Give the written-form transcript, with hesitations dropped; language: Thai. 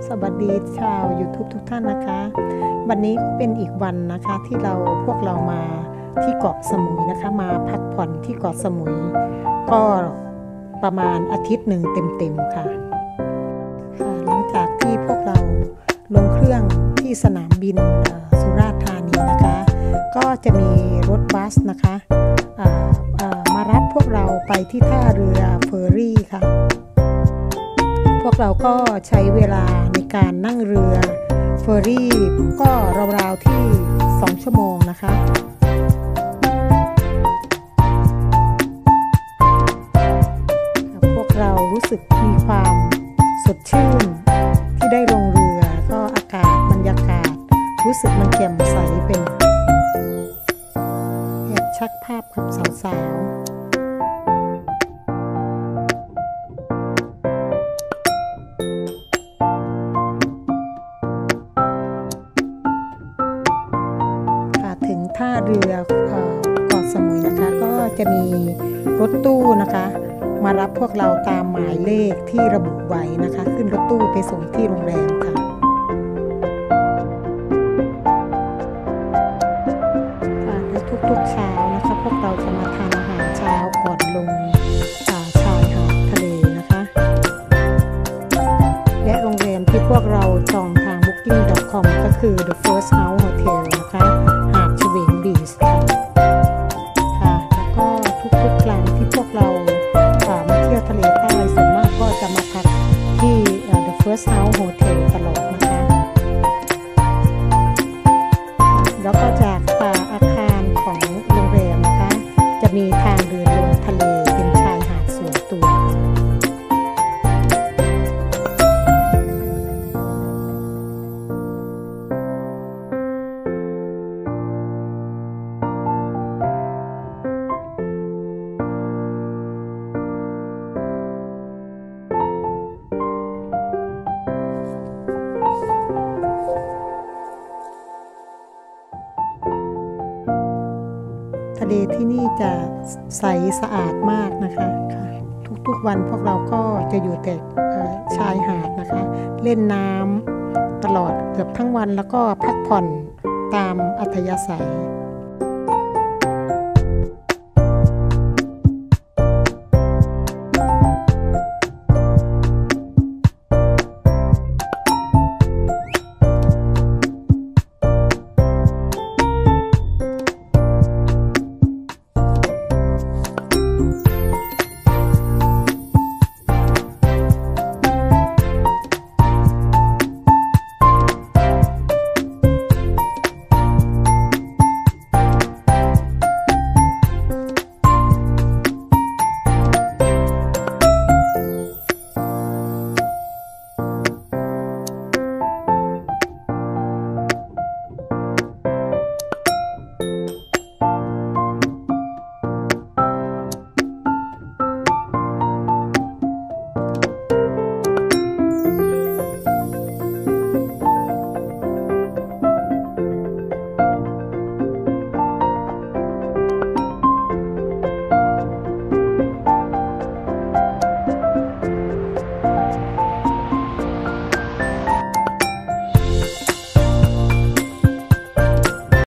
สวัสดีชาว YouTube ทุกท่านนะคะวันนี้เป็นอีกวันนะคะที่พวกเรามาที่เกาะสมุยนะคะมาพักผ่อนที่เกาะสมุยก็ประมาณอาทิตย์หนึ่งเต็มๆค่ะหลังจากที่พวกเราลงเครื่องที่สนามบินสุราษฎร์ธานีนะคะก็จะมีรถบัสนะคะมารับพวกเราไปที่ท่าเรือเฟอร์รี่ค่ะพวกเราก็ใช้เวลาในการนั่งเรือเฟอร์รี่ก็ราวๆที่2 ชั่วโมงนะคะพวกเรารู้สึกมีความสดชื่นที่ได้ลงเรือก็อากาศบรรยากาศรู้สึกมันแจ่มใสเป็นอยากชักภาพกับสาวๆถึงท่าเรือเกาะสมุยนะคะก็จะมีรถตู้นะคะมารับพวกเราตามหมายเลขที่ระบุไว้นะคะขึ้นรถตู้ไปส่งที่โรงแรมค่ะและทุกๆเช้านะคะพวกเราจะมาทานอาหารเช้าก่อนลงชายหาดทะเลนะคะและโรงแรมที่พวกเราจองทาง booking.com ก็คือ The First House Hotel นะคะแล้วก็ทุกๆครั้งที่พวกเรามาเที่ยวทะเลใต้ส่วนมากก็จะมาพักที่ The First House Hotel ตลอดนะคะแล้วก็จากอาคารของโรงแรมนะคะจะมีทางเดินลงทะเลเป็นชายหาดส่วนตัวทะเลที่นี่จะใสสะอาดมากนะคะทุกวันพวกเราก็จะอยู่แต่ชายหาดนะคะเล่นน้ำตลอดเกือบทั้งวันแล้วก็พักผ่อนตามอัธยาศัย